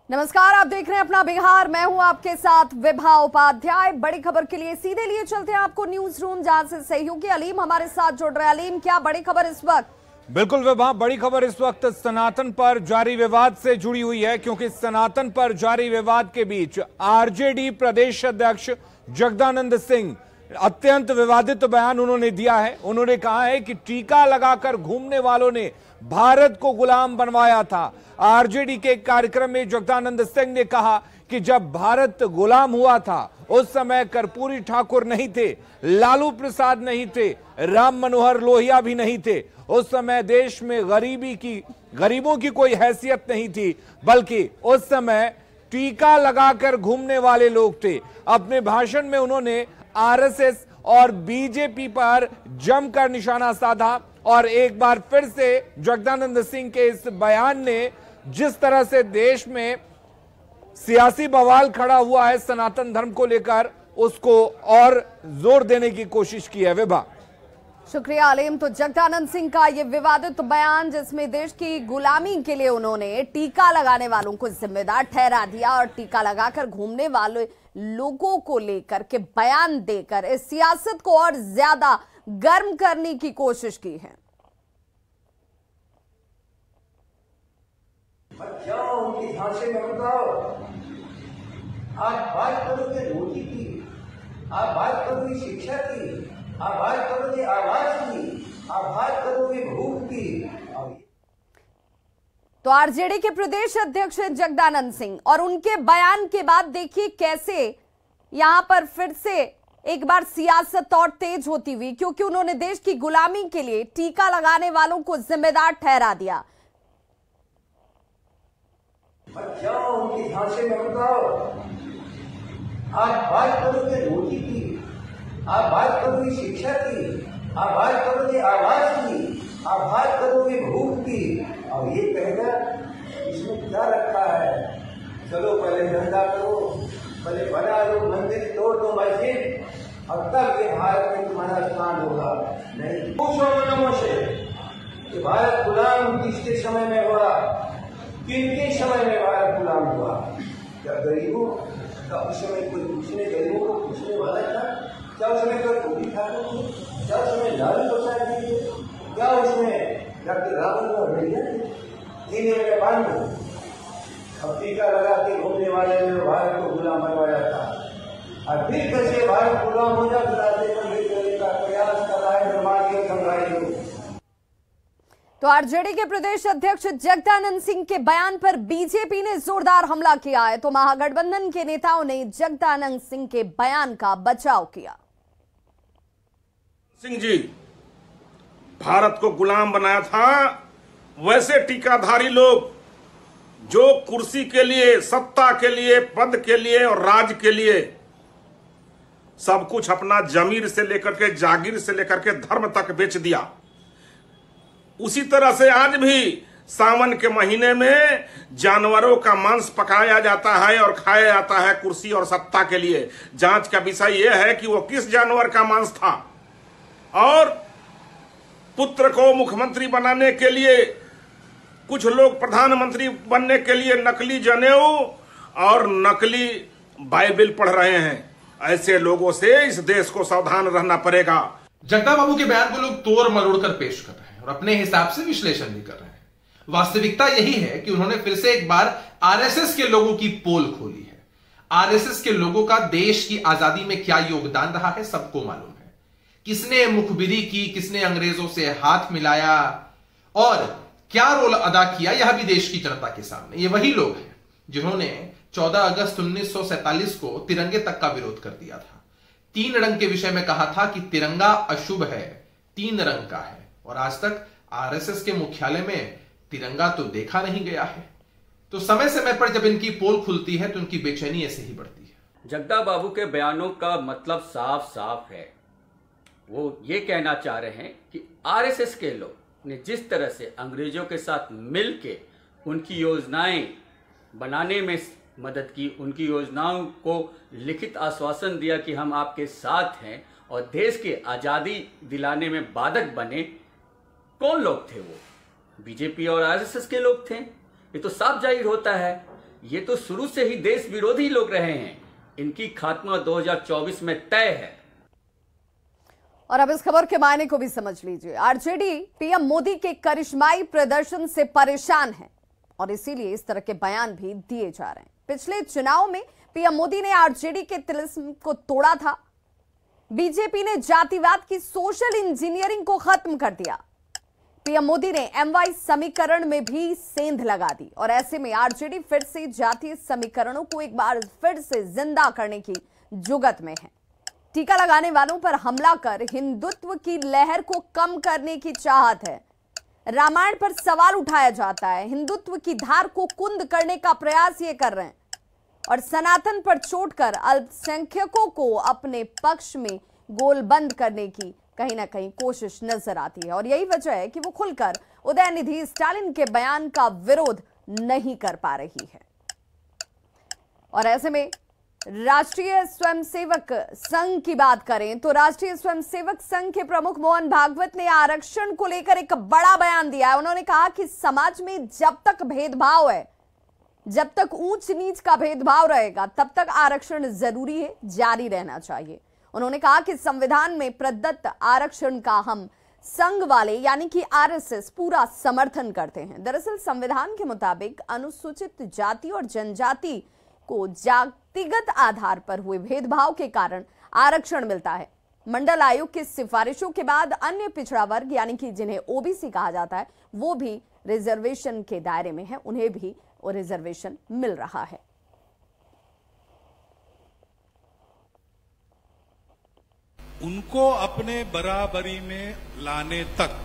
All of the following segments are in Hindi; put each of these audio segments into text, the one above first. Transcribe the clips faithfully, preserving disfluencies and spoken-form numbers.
नमस्कार, आप देख रहे हैं अपना बिहार। मैं हूं आपके साथ विभा उपाध्याय। बड़ी खबर के लिए सीधे लिए चलते हैं आपको न्यूज रूम, जहां से सहयोगी अलीम हमारे साथ जुड़ रहे हैं। अलीम, क्या बड़ी खबर इस वक्त? बिल्कुल विभा, बड़ी खबर इस वक्त सनातन पर जारी विवाद से जुड़ी हुई है, क्योंकि सनातन पर जारी विवाद के बीच आरजेडी प्रदेश अध्यक्ष जगदानंद सिंह अत्यंत विवादित बयान उन्होंने दिया है। उन्होंने कहा है कि टीका लगाकर घूमने वालों ने भारत को गुलाम बनवाया था। आरजेडी के कार्यक्रम में जगदानंद सिंह ने कहा कि जब भारत गुलाम हुआ था उस समय कर्पूरी ठाकुर नहीं थे, लालू प्रसाद नहीं थे, राम मनोहर लोहिया भी नहीं थे। उस समय देश में गरीबी की गरीबों की कोई हैसियत नहीं थी, बल्कि उस समय टीका लगाकर घूमने वाले लोग थे। अपने भाषण में उन्होंने आरएसएस और बीजेपी पर जमकर निशाना साधा और एक बार फिर से जगदानंद सिंह के इस बयान ने जिस तरह से देश में सियासी बवाल खड़ा हुआ है सनातन धर्म को लेकर, उसको और जोर देने की कोशिश की है। विभा, शुक्रिया अलीम। तो जगदानंद सिंह का ये विवादित बयान, जिसमें देश की गुलामी के लिए उन्होंने टीका लगाने वालों को जिम्मेदार ठहरा दिया और टीका लगाकर घूमने वाले लोगों को लेकर के बयान देकर इस सियासत को और ज्यादा गर्म करने की कोशिश की है। क्या उनकी भाषा में बताओ, आज बात करोगे रोटी की, आप बात करोगे शिक्षा की, आप बात करोगे आवाज की, आप बात करोगे भूख की। तो आरजेडी के प्रदेश अध्यक्ष जगदानंद सिंह और उनके बयान के बाद देखिए कैसे यहां पर फिर से एक बार सियासत और तेज होती हुई, क्योंकि उन्होंने देश की गुलामी के लिए टीका लगाने वालों को जिम्मेदार ठहरा दिया। क्या उनकी भाषा में बताओ, आप बात करोगे रोटी की, आप बात करोगे शिक्षा की, आप बात करोगे आवाज की, आप बात करोगे भूख की। और ये कहेगा इसमें क्या रखा है, चलो पहले धंधा करो, पहले बना लो मंदिर, तोड़ दो मस्जिद, और तब ये भारत में तुम्हारा स्थान होगा। नहीं, पूछो मनों से कि भारत गुलाम किसके समय में हुआ, किनके समय में भारत गुलाम हुआ? क्या गरीबों का उस समय कोई पूछने, गरीबों को पूछने वाला था? क्या उसमें कोई पूरी ठाकुर थे? क्या उसमें लालू प्रसाद जी थे? क्या उसमें डॉक्टर रावण और भैया थे? तीन मेरे बंद अब टीका लगा के घूमने वाले ने भारत को गुलाम बनवाया था। और फिर कैसे भारत गुलाम हो जाए, रास्ते पर ले जाने का प्रयास कर रहा है निर्माण संग्राही लोग। तो आरजेडी के प्रदेश अध्यक्ष जगदानंद सिंह के बयान पर बीजेपी ने जोरदार हमला किया है। तो महागठबंधन के नेताओं ने जगदानंद सिंह के बयान का बचाव किया। सिंह जी, भारत को गुलाम बनाया था, वैसे टीकाधारी लोग जो कुर्सी के लिए, सत्ता के लिए, पद के लिए और राज के लिए सब कुछ अपना जमीर से लेकर के, जागीर से लेकर के धर्म तक बेच दिया, उसी तरह से आज भी सावन के महीने में जानवरों का मांस पकाया जाता है और खाया जाता है कुर्सी और सत्ता के लिए। जांच का विषय यह है कि वो किस जानवर का मांस था। और पुत्र को मुख्यमंत्री बनाने के लिए कुछ लोग प्रधानमंत्री बनने के लिए नकली जनेऊ और नकली बाइबिल पढ़ रहे हैं। ऐसे लोगों से इस देश को सावधान रहना पड़ेगा। जगदा बाबू के बयान को लोग तोड़ मरोड़ कर पेश कर रहे हैं और अपने हिसाब से विश्लेषण भी कर रहे हैं। वास्तविकता यही है कि उन्होंने फिर से एक बार आरएसएस के लोगों की पोल खोली है। आरएसएस के लोगों का देश की आजादी में क्या योगदान रहा है सबको मालूम है। किसने मुखबिरी की, किसने अंग्रेजों से हाथ मिलाया और क्या रोल अदा किया, यह भी देश की जनता के सामने। ये वही लोग हैं जिन्होंने चौदह अगस्त उन्नीस सौ सैंतालीस को तिरंगे तक का विरोध कर दिया था। तीन रंग के विषय में कहा था कि तिरंगा अशुभ है, तीन रंग का है, और आज तक आरएसएस के मुख्यालय में तिरंगा तो देखा नहीं गया है। तो समय समय पर जब इनकी पोल खुलती है तो उनकी बेचैनी ऐसे ही बढ़ती है। जगदा बाबू के बयानों का मतलब साफ साफ है। वो ये कहना चाह रहे हैं कि आरएसएस के लोग ने जिस तरह से अंग्रेजों के साथ मिलके उनकी योजनाएं बनाने में मदद की, उनकी योजनाओं को लिखित आश्वासन दिया कि हम आपके साथ हैं और देश की आज़ादी दिलाने में बाधक बने, कौन लोग थे वो? बीजेपी और आरएसएस के लोग थे। ये तो साफ जाहिर होता है ये तो शुरू से ही देश विरोधी लोग रहे हैं। इनकी खात्मा दो हज़ार चौबीस में तय है। और अब इस खबर के मायने को भी समझ लीजिए। आरजेडी पीएम मोदी के करिश्माई प्रदर्शन से परेशान है और इसीलिए इस तरह के बयान भी दिए जा रहे हैं। पिछले चुनाव में पीएम मोदी ने आरजेडी के तिलिस्म को तोड़ा था। बीजेपी ने जातिवाद की सोशल इंजीनियरिंग को खत्म कर दिया। पीएम मोदी ने एमवाई समीकरण में भी सेंध लगा दी और ऐसे में आरजेडी फिर से जातीय समीकरणों को एक बार फिर से जिंदा करने की जुगत में है। टीका लगाने वालों पर हमला कर हिंदुत्व की लहर को कम करने की चाहत है। रामायण पर सवाल उठाया जाता है, हिंदुत्व की धार को कुंद करने का प्रयास ये कर रहे हैं और सनातन पर चोट कर अल्पसंख्यकों को अपने पक्ष में गोलबंद करने की कहीं ना कहीं कोशिश नजर आती है। और यही वजह है कि वो खुलकर उदयनिधि स्टालिन के बयान का विरोध नहीं कर पा रही है। और ऐसे में राष्ट्रीय स्वयंसेवक संघ की बात करें तो राष्ट्रीय स्वयंसेवक संघ के प्रमुख मोहन भागवत ने आरक्षण को लेकर एक बड़ा बयान दिया है। उन्होंने कहा कि समाज में जब तक भेदभाव है, जब तक ऊंच नीच का भेदभाव रहेगा, तब तक आरक्षण जरूरी है, जारी रहना चाहिए। उन्होंने कहा कि संविधान में प्रदत्त आरक्षण का हम संघ वाले यानी कि आरएसएस पूरा समर्थन करते हैं। दरअसल संविधान के मुताबिक अनुसूचित जाति और जनजाति को जातिगत आधार पर हुए भेदभाव के कारण आरक्षण मिलता है। मंडल आयोग की सिफारिशों के बाद अन्य पिछड़ा वर्ग यानी कि जिन्हें ओबीसी कहा जाता है वो भी रिजर्वेशन के दायरे में है, उन्हें भी वो रिजर्वेशन मिल रहा है। उनको अपने बराबरी में लाने तक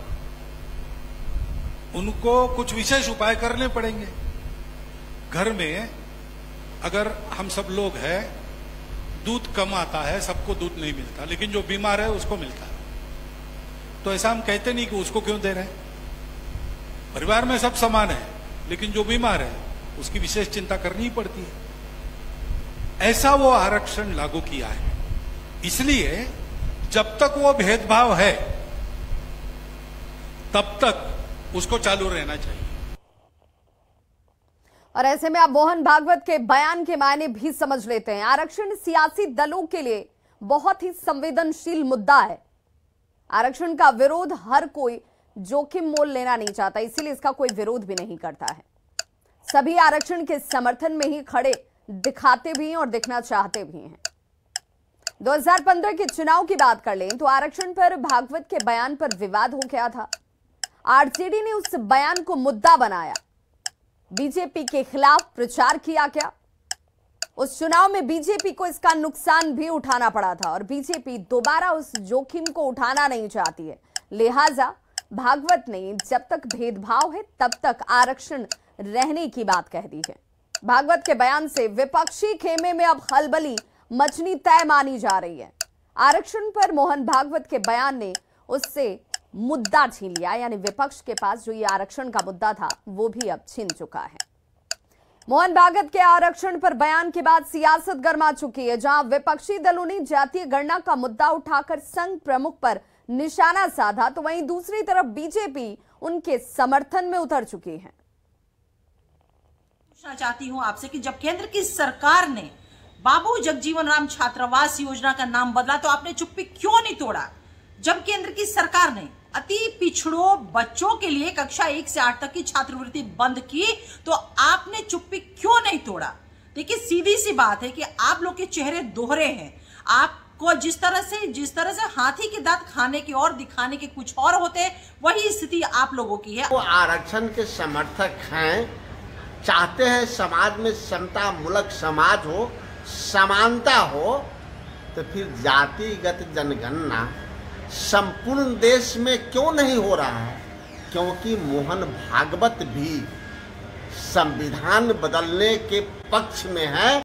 उनको कुछ विशेष उपाय करने पड़ेंगे। घर में अगर हम सब लोग हैं, दूध कम आता है, सबको दूध नहीं मिलता, लेकिन जो बीमार है उसको मिलता है, तो ऐसा हम कहते नहीं कि उसको क्यों दे रहे हैं। परिवार में सब समान है, लेकिन जो बीमार है उसकी विशेष चिंता करनी ही पड़ती है। ऐसा वो आरक्षण लागू किया है। इसलिए जब तक वो भेदभाव है तब तक उसको चालू रहना चाहिए। और ऐसे में आप मोहन भागवत के बयान के मायने भी समझ लेते हैं। आरक्षण सियासी दलों के लिए बहुत ही संवेदनशील मुद्दा है। आरक्षण का विरोध हर कोई जोखिम मोल लेना नहीं चाहता, इसीलिए इसका कोई विरोध भी नहीं करता है। सभी आरक्षण के समर्थन में ही खड़े दिखाते भी हैं और दिखना चाहते भी हैं। दो हज़ार पंद्रह के चुनाव की बात कर लें तो आरक्षण पर भागवत के बयान पर विवाद हो गया था। आरजेडी ने उस बयान को मुद्दा बनाया, बीजेपी के खिलाफ प्रचार किया गया। उस चुनाव में बीजेपी को इसका नुकसान भी उठाना पड़ा था और बीजेपी दोबारा उस जोखिम को उठाना नहीं चाहती है। लिहाजा भागवत ने जब तक भेदभाव है तब तक आरक्षण रहने की बात कह दी है। भागवत के बयान से विपक्षी खेमे में अब खलबली मचनी तय मानी जा रही है। आरक्षण पर मोहन भागवत के बयान ने उससे मुद्दा छीन लिया, यानी विपक्ष के पास जो ये आरक्षण का मुद्दा था वो भी अब छीन चुका है। मोहन भागवत के आरक्षण पर बयान के बाद सियासत गर्मा चुकी है, जहां विपक्षी दलों ने जातीय गणना का मुद्दा उठाकर संघ प्रमुख पर निशाना साधा, तो वहीं दूसरी तरफ बीजेपी उनके समर्थन में उतर चुकी है। पूछना चाहती हूं आपसे कि जब केंद्र की सरकार ने बाबू जगजीवन राम छात्रावास योजना का नाम बदला तो आपने चुप्पी क्यों नहीं तोड़ा? जब केंद्र की सरकार ने अति पिछड़ों बच्चों के लिए कक्षा एक से आठ तक की छात्रवृत्ति बंद की तो आपने चुप्पी क्यों नहीं तोड़ा? देखिए, सीधी सी बात है कि आप लोग के चेहरे दोहरे हैं। आपको जिस तरह से जिस तरह से हाथी के दांत खाने के और दिखाने के कुछ और होते हैं, वही स्थिति आप लोगों की है। वो आरक्षण के समर्थक हैं, चाहते हैं समाज में समता मूलक समाज हो, समानता हो, तो फिर जातिगत जनगणना संपूर्ण देश में क्यों नहीं हो रहा है? क्योंकि मोहन भागवत भी संविधान बदलने के पक्ष में है।